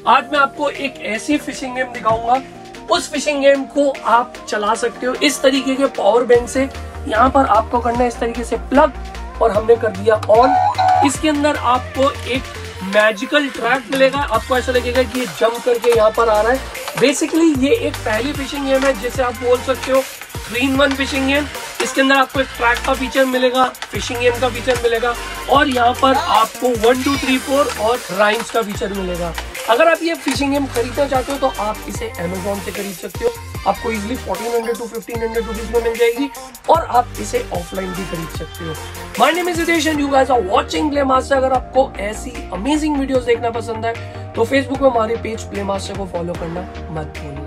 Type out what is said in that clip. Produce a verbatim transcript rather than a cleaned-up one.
आज मैं आपको एक ऐसी फिशिंग गेम दिखाऊंगा, उस फिशिंग गेम को आप चला सकते हो इस तरीके के पावर बैंक से। यहाँ पर आपको करना है इस तरीके से प्लग, और हमने कर दिया ऑन। इसके अंदर आपको एक मैजिकल ट्रैक मिलेगा, आपको ऐसा लगेगा कि ये जंप करके यहाँ पर आ रहा है। बेसिकली ये एक पहली फिशिंग गेम है जिसे आप बोल सकते हो three in one fishing game. इसके अंदर आपको एक ट्रैक का फीचर मिलेगा, फिशिंग गेम का फीचर मिलेगा, और यहाँ पर आपको वन टू थ्री फोर और राइम्स का फीचर मिलेगा। अगर आप ये फिशिंग गेम खरीदना चाहते हो तो आप इसे अमेजोन से खरीद सकते हो, आपको easily fourteen hundred to fifteen hundred rupees में मिल जाएगी, और आप इसे ऑफलाइन भी खरीद सकते हो। My name is Hitesh and you guys are watching play master. अगर आपको ऐसी अमेजिंग वीडियोस देखना पसंद है तो फेसबुक में हमारे पेज प्ले मास्टर को फॉलो करना मत भूलिए।